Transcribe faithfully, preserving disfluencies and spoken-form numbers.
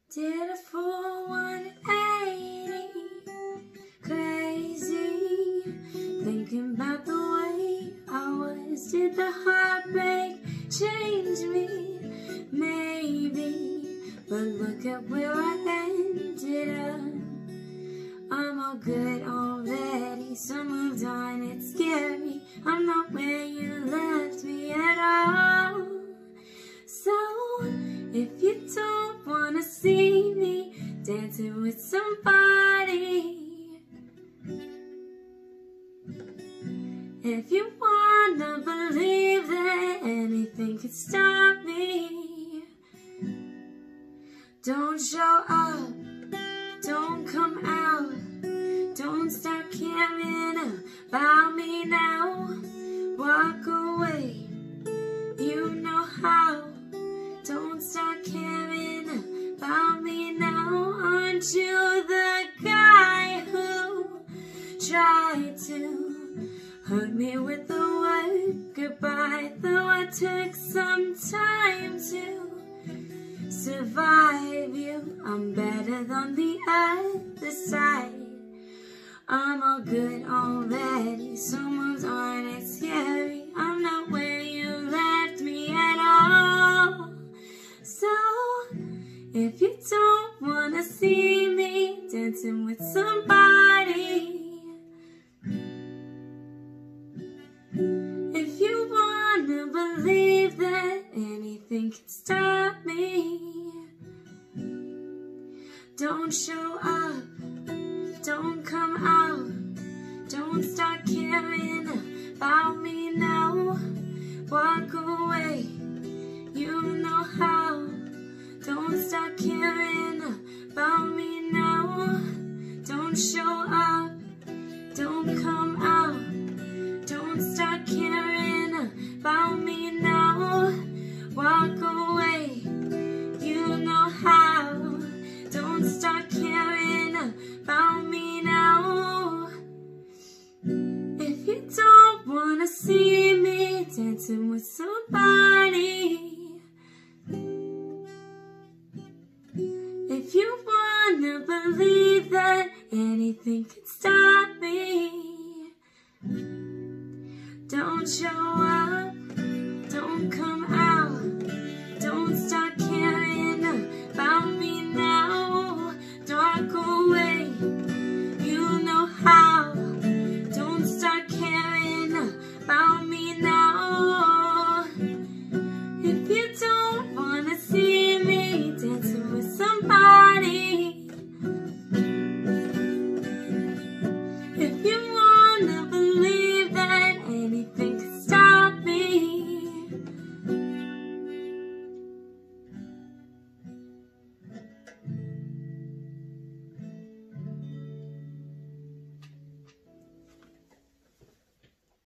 Did a full one eighty, crazy, thinking about the way I was. Did the heartbreak change me? Maybe, but look at where I ended up. I'm all good already, so moved on. It's scary, I'm not where you left me at all. So if you don't wanna see me dancing with somebody, if you wanna believe that anything could stop me, don't show up, don't come out, don't start caring about me now. Walk away, you know how. Don't start caring about me now. Aren't you the guy who tried to hurt me with the word goodbye? Though I took some time to survive you, I'm better than the other side. I'm all good already, so moved on. It's scary, I'm not where you left me at all. So if you don't wanna see me dancing with somebody, if you wanna believe that anything can stop me, don't show up, don't come out, don't start caring about me now. Walk away, you know how. Don't start caring about me now. Don't show up, don't come out, don't start caring about me now. Walk away, you know how. Don't start caring about me now. If you don't wanna see me dancing with somebody, if you wanna believe that anything can stop me, don't show up.